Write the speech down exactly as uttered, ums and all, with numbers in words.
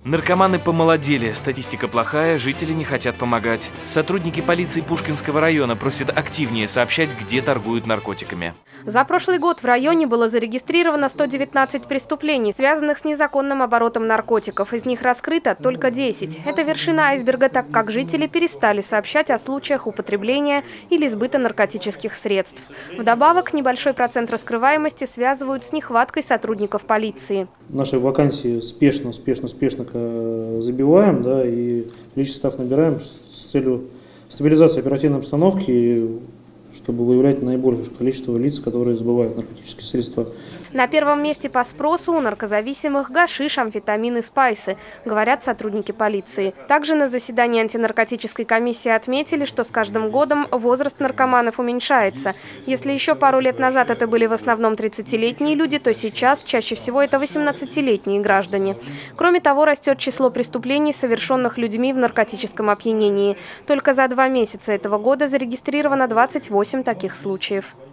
Наркоманы помолодели, статистика плохая, жители не хотят помогать. Сотрудники полиции Пушкинского района просят активнее сообщать, где торгуют наркотиками. За прошлый год в районе было зарегистрировано сто девятнадцать преступлений, связанных с незаконным оборотом наркотиков. Из них раскрыто только десять. Это вершина айсберга, так как жители перестали сообщать о случаях употребления или сбыта наркотических средств. Вдобавок, небольшой процент раскрываемости связывают с нехваткой сотрудников полиции. Наши вакансии спешно, спешно, спешно забиваем, да, и количество штатов набираем с целью стабилизации оперативной обстановки, чтобы выявлять наибольшее количество лиц, которые сбывают наркотические средства. На первом месте по спросу у наркозависимых гашиш, амфетамины, спайсы, говорят сотрудники полиции. Также на заседании антинаркотической комиссии отметили, что с каждым годом возраст наркоманов уменьшается. Если еще пару лет назад это были в основном тридцатилетние люди, то сейчас чаще всего это восемнадцатилетние граждане. Кроме того, растет число преступлений, совершенных людьми в наркотическом опьянении. Только за два месяца этого года зарегистрировано двадцать восемь таких случаев.